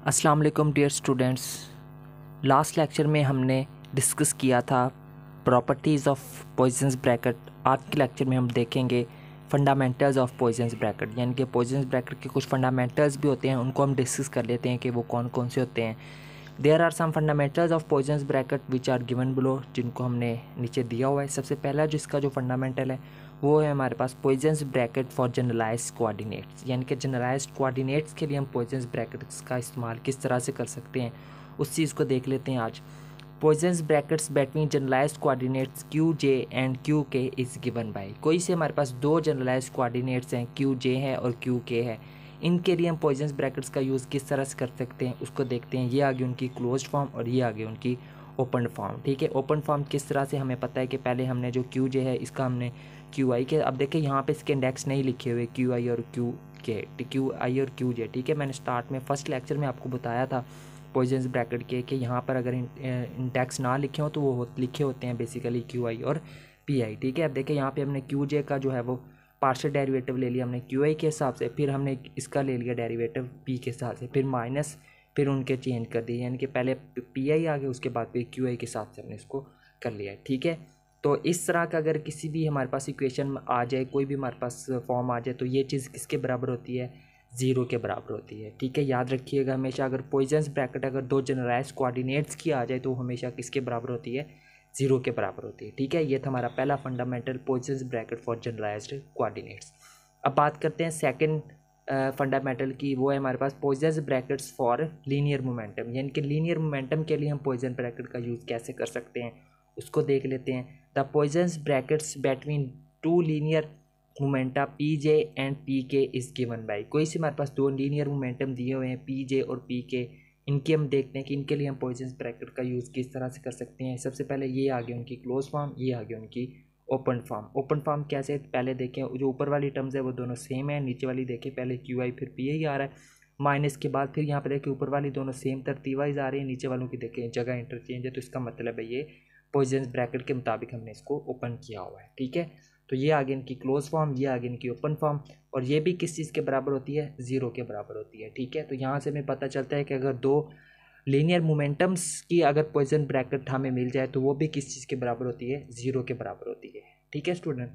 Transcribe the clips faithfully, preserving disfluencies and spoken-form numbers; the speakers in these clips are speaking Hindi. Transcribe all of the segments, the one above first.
अस्सलाम वालेकुम डियर स्टूडेंट्स। लास्ट लेक्चर में हमने डिस्कस किया था प्रॉपर्टीज़ ऑफ पॉइजन्स ब्रैकेट। आज के लेक्चर में हम देखेंगे फंडामेंटल्स ऑफ पॉइजन्स ब्रैकेट, यानी कि पॉइजन्स ब्रैकेट के कुछ फंडामेंटल्स भी होते हैं, उनको हम डिस्कस कर लेते हैं कि वो कौन कौन से होते हैं। There are some fundamentals of Poisson's bracket which are given below, जिनको हमने नीचे दिया हुआ है। सबसे पहला जिसका जो फंडामेंटल है वो है हमारे पास Poisson's bracket for generalized coordinates, यानी कि जनरलाइज्ड कोऑर्डिनेट्स के लिए हम पॉइजन्स ब्रैकेट्स का इस्तेमाल किस तरह से कर सकते हैं उस चीज़ को देख लेते हैं आज। Poisson's brackets between generalized coordinates q j and q k is given by. कोई से हमारे पास दो जनरलाइज्ड कोऑर्डिनेट्स हैं, क्यू जे है और क्यू के है, इनके लिए हम पॉइजन्स ब्रैकेट्स का यूज़ किस तरह से कर सकते हैं उसको देखते हैं। ये आगे उनकी क्लोज्ड फॉर्म और ये आगे उनकी ओपन फॉर्म। ठीक है, ओपन फॉर्म किस तरह से हमें पता है कि पहले हमने जो क्यू जे है इसका हमने क्यू आई के, अब देखिए यहाँ पे इसके इंडेक्स नहीं लिखे हुए क्यू आई और क्यू के, क्यू आई और क्यू जे। ठीक है, मैंने स्टार्ट में फर्स्ट लेक्चर में आपको बताया था पॉइजन्स ब्रैकेट के कि यहाँ पर अगर इंडेक्स ना लिखे हो तो वो हो, लिखे होते हैं बेसिकली क्यू आई और पी आई। ठीक है, अब देखिए यहाँ पे हमने क्यू जे का जो है वो पार्शियल डेरिवेटिव ले लिया हमने क्यू आई के हिसाब से, फिर हमने इसका ले लिया डेरिवेटिव पी के हिसाब से, फिर माइनस, फिर उनके चेंज कर दिए, यानी कि पहले पी आई आ गया उसके बाद फिर क्यू आई के हिसाब से हमने इसको कर लिया। ठीक है, तो इस तरह का अगर किसी भी हमारे पास इक्वेशन आ जाए, कोई भी हमारे पास फॉर्म आ जाए, तो ये चीज़ किसके बराबर होती है? ज़ीरो के बराबर होती है। ठीक है, याद रखिएगा हमेशा, अगर पॉइजन्स ब्रैकेट अगर दो जनरलाइज्ड कोऑर्डिनेट्स की आ जाए तो हमेशा किसके बराबर होती है? ज़ीरो के बराबर होती है। ठीक है, ये था हमारा पहला fundamental, Poisson's bracket for generalized coordinates. अब बात करते हैं सेकेंड फंडामेंटल की, वो है हमारे पास Poisson's brackets for linear momentum, यानी कि लीनियर मोमेंटम के लिए हम पॉइजन ब्रैकेट का यूज़ कैसे कर सकते हैं उसको देख लेते हैं। The Poisson's brackets between two linear momenta p j and p k is given by. कोई से हमारे पास दो लीनियर मोमेंटम दिए हुए हैं पी जे और पी के, इनके हम देखते हैं कि इनके लिए हम पॉइजन्स ब्रैकेट का यूज़ किस तरह से कर सकते हैं। सबसे पहले ये आ गई उनकी क्लोज फॉर्म, ये आ गई उनकी ओपन फॉर्म। ओपन फॉर्म कैसे? पहले देखें, जो ऊपर वाली टर्म्स है वो दोनों सेम है, नीचे वाली देखें पहले क्यू आई फिर पी आई आ रहा है, माइनस के बाद फिर यहाँ पे देखें ऊपर वाली दोनों सेम तरतीब वाइज आ रही है, नीचे वालों की देखें जगह इंटरचेंज है, तो इसका मतलब है ये पॉइजन्स ब्रैकेट के मुताबिक हमने इसको ओपन किया हुआ है। ठीक है, तो ये आगे इनकी क्लोज फॉर्म, ये आगे इनकी ओपन फॉर्म, और ये भी किस चीज़ के बराबर होती है? ज़ीरो के बराबर होती है। ठीक है, तो यहाँ से हमें पता चलता है कि अगर दो लीनियर मोमेंटम्स की अगर पॉइजन ब्रैकेट हमें मिल जाए तो वो भी किस चीज़ के बराबर होती है? ज़ीरो के बराबर होती है। ठीक है student,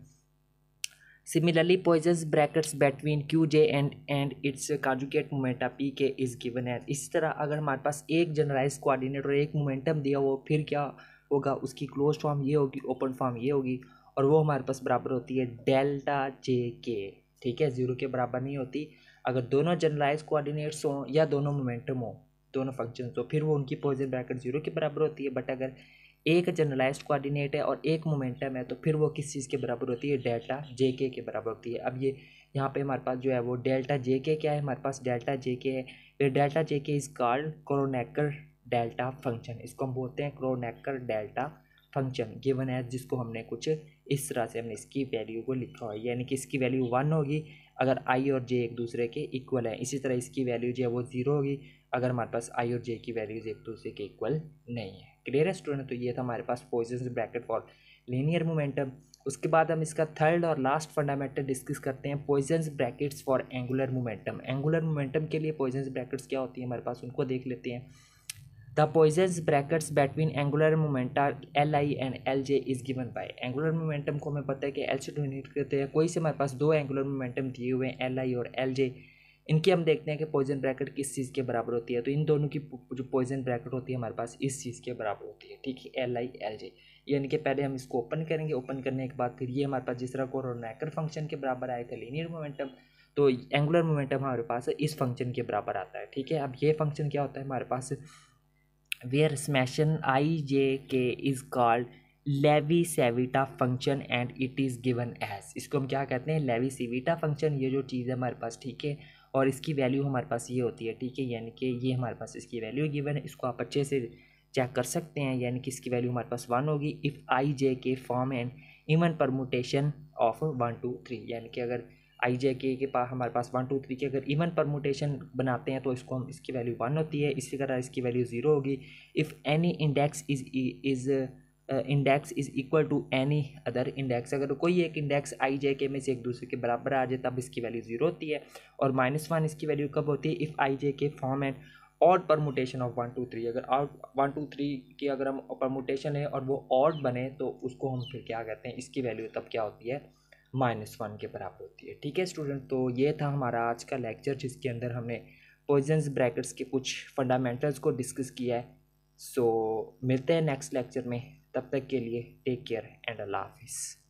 similarly Poisson's brackets between q j and and its conjugate momenta p k is given as. इस तरह अगर हमारे पास एक जनरलाइज कोऑर्डिनेट और एक मोमेंटम दिया हो, फिर क्या होगा? उसकी क्लोज फॉर्म ये होगी, ओपन फॉर्म ये होगी, और वो हमारे पास बराबर होती है डेल्टा जे के। ठीक है, ज़ीरो के बराबर नहीं होती। अगर दोनों जनरलाइज कोऑर्डिनेट्स हों या दोनों मोमेंटम हो, दोनों फंक्शन, तो फिर वो उनकी पॉइजन ब्रैकेट जीरो के बराबर होती है। बट अगर एक जनरलाइज्ड कोऑर्डिनेट है और एक मोमेंटम है तो फिर वो किस चीज़ के बराबर होती है? डेल्टा जे के के बराबर होती है। अब ये यहाँ पे हमारे पास जो है वो डेल्टा जे के क्या है? हमारे पास डेल्टा जे के है। फिर delta j k is called Kronecker delta function, इसको हम बोलते हैं क्रोनेकर डेल्टा फंक्शन गिवन है, जिसको हमने कुछ इस तरह से हमने इसकी वैल्यू को लिखा हुआ है, यानी कि इसकी वैल्यू वन होगी अगर आई और जे एक दूसरे के इक्वल है। इसी तरह इसकी वैल्यू जो है वो ज़ीरो होगी अगर हमारे पास आई और जे की वैल्यूज़ एक दूसरे के इक्वल नहीं है। क्लियर है स्टूडेंट? तो ये था हमारे पास Poisson's bracket for linear momentum. उसके बाद हम इसका थर्ड और लास्ट फंडामेंटल डिस्कस करते हैं, Poisson's brackets for angular momentum. Angular momentum के लिए पॉइजन्स ब्रैकेट्स क्या होती है हमारे पास, उनको देख लेते हैं। The Poisson's brackets between angular momenta l i and l j is given by. Angular momentum को हमें पता है कि एल से डिनोट करते हैं। कोई से हमारे पास दो एंगुलर मोमेंटम दिए हुए हैं एल आई और एल जे, इनकी हम देखते हैं कि पॉइजन ब्रैकेट किस चीज़ के बराबर होती है। तो इन दोनों की जो पॉइजन ब्रैकेट होती है हमारे पास इस चीज़ के बराबर होती है। ठीक है, एल आई एल जे, यानी कि पहले हम इसको ओपन करेंगे, ओपन करने के बाद फिर ये हमारे पास जिस तरह क्रोनेकर फंक्शन के बराबर आए थे लीनियर मोमेंटम, तो एंगुलर मोमेंटम हमारे पास इस फंक्शन के बराबर आता है। ठीक है, अब ये फंक्शन क्या होता है हमारे पास? Where summation i j k is called Levi Civita function and it is given as. इसको हम क्या कहते हैं? लेवी सेविटा फंक्शन, ये जो चीज़ है हमारे पास। ठीक है, और इसकी वैल्यू हमारे पास ये होती है। ठीक है, यानी कि ये हमारे पास इसकी वैल्यू गिवन है, इसको आप अच्छे से चेक कर सकते हैं, यानी कि इसकी वैल्यू हमारे पास वन होगी if i j k form and even permutation of one two three, यानी कि अगर आई जे के के पास हमारे पास वन टू थ्री के अगर इवन परमुटेशन बनाते हैं तो इसको हम इसकी वैल्यू वन होती है, इसी तरह इसकी वैल्यू ज़ीरो होगी if any index is is index is equal to any other index. अगर कोई एक इंडेक्स आई जे के में से एक दूसरे के बराबर आ जाए तब इसकी वैल्यू जीरो होती है। और माइनस वन इसकी वैल्यू कब होती है? If i j k form and odd permutation of one two three, अगर आउट वन टू थ्री की अगर हम परमुटेशन है और वो ऑड बने तो उसको हम फिर क्या कहते हैं, इसकी वैल्यू तब क्या होती है, माइनस वन के बराबर होती है। ठीक है स्टूडेंट, तो ये था हमारा आज का लेक्चर जिसके अंदर हमने पॉइजन्स ब्रैकेट्स के कुछ फंडामेंटल्स को डिस्कस किया है। सो so, मिलते हैं नेक्स्ट लेक्चर में, तब तक के लिए टेक केयर एंड अल्लाह हाफिज़।